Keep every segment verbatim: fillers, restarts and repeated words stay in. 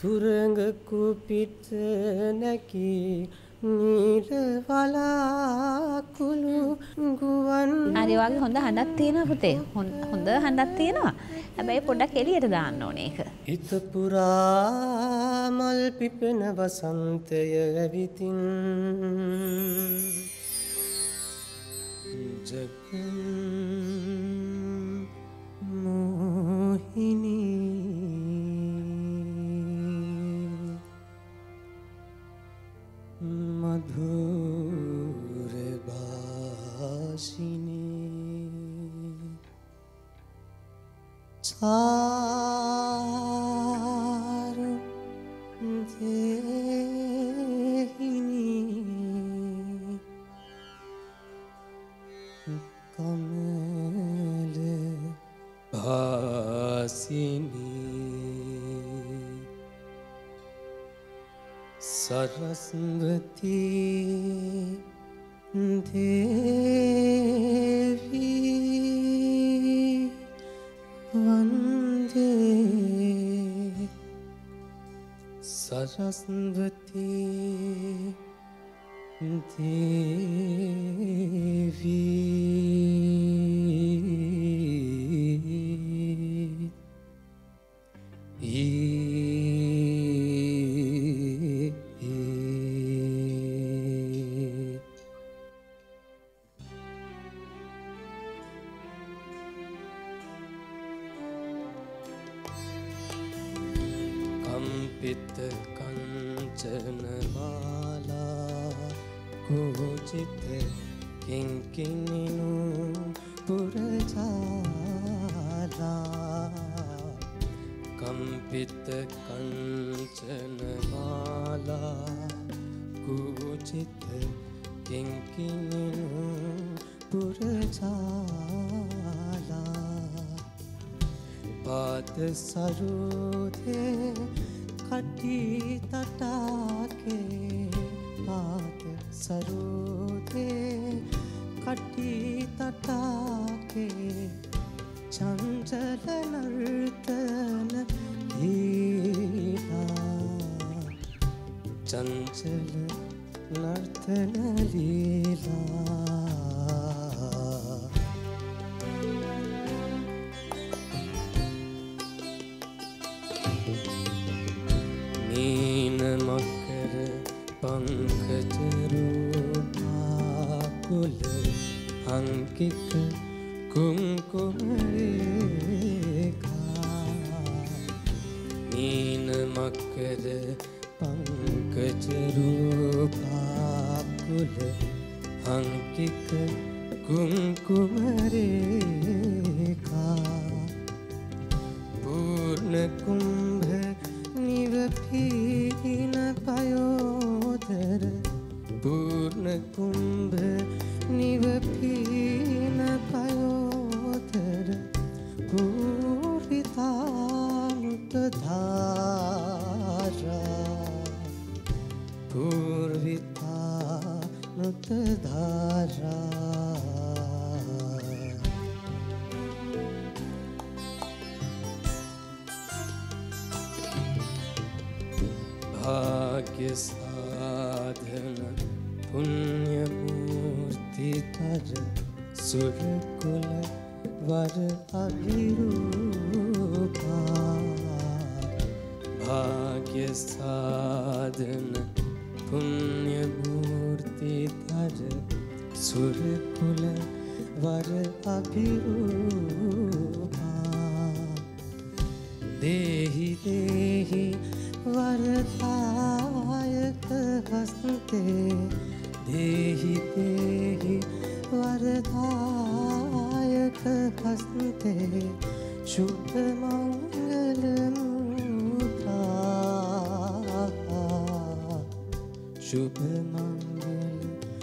තුරඟ කුපිට නැකී නීල වලාකුළු ගුවන්. හරි වගේ හොඳ හඬක් තියෙනවා පුතේ. හොඳ හඬක් තියෙනවා. හැබැයි පොඩ්ඩක් එළියට දාන්න ඕනේ ඒක. හිත පුරා මල් පිපෙන වසන්තය ඇවිතින් ජගන් මොහිනී මధుර භාෂිනී චාරු දේහිනී කමල භාසිනී සරස්වතී දේවී වන්දේ සරස්වතී දේවී කම්පිත කංචනමාලා කුජිත කිංකිණිනු පුරජාලා කම්පිත කංචනමාලා කුජිත කිංකිණිනු පුරජාලා පාද සරුදේ කටි තටාකේ පාද සරුදේ කටි තටාකේ චංචල නර්තන ලීලා චංචල නර්තන ලීලා නීන මකර පංකජ රූපාකුල අංකික කුංකුම රේඛා නීන මකර පංකජ රූපාකුල අංකික කුංකුම රේඛා පූර්ණ කුම්භ නිවපීන පයෝදර පූර්ණ කුම්භ නිවපීන පයෝදර පූර්විතානුත ධාරා පූර්විතානුත ධාරා भाग्य साधन पुण्य मूर्ति तर सुरकुल वर अभिरूपा भाग्य साधन पुण्य मूर्ति तर सुरकुल वर अभिरूपा देहि देहि वरदायक हस्ते देहि देहि वरदायक हस्ते शुभ मंगल मुद्रा शुभ मंगल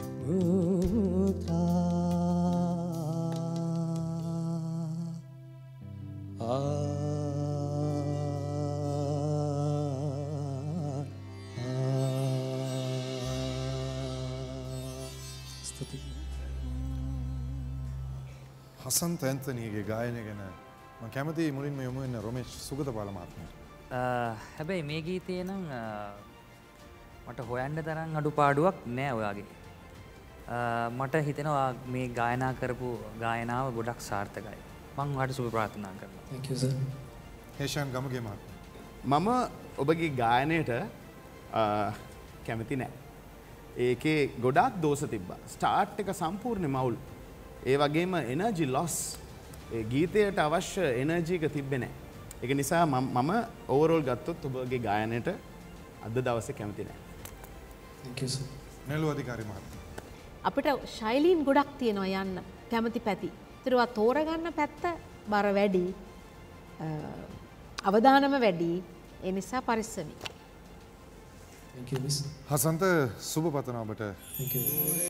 मुद्रा आ හසන්ත ඇන්තනීගේ ගායනය ගැන මම කැමතියි මුලින්ම යොමු වෙන්න රොමේෂ් සුගතපාල මහත්මයාට. හැබැයි මේ ගීතේ නම් මට හොයන්න තරම් අඩුපාඩුවක් නෑ ඔයාගේ. මට හිතෙනවා මේ ගායනා කරපු ගායනාව ගොඩක් සාර්ථකයි. මම ඔයාලට සුබ ප්‍රාර්ථනා කරනවා. Thank you sir. Heshan Gamage මහත්. මම ඔබගේ ගායනයට කැමති නෑ. ඒකේ ගොඩාක් දෝෂ තිබ්බා. ස්ටාර්ට් එක සම්පූර්ණ මවුල්. ඒ වගේම එනර්ජි ලොස්. ඒ ගීතයට අවශ්‍ය එනර්ජි එක තිබ්බේ නෑ. ඒක නිසා මම ඕවරෝල් ගත්තොත් ඔබගේ ගායනයට අද දවසේ කැමති නෑ. Thank you sir. නෙළු අධිකාරී මහත්. අපිට ශෛලීන් ගොඩක් තියෙනවා යන්න කැමති පැති. ඒතරවා තෝරගන්න පැත්ත බර වැඩි. අවදානම වැඩි. ඒ නිසා පරිස්සමයි. Thank you miss. හසන්ත සුබ පතනවා ඔබට. Thank you.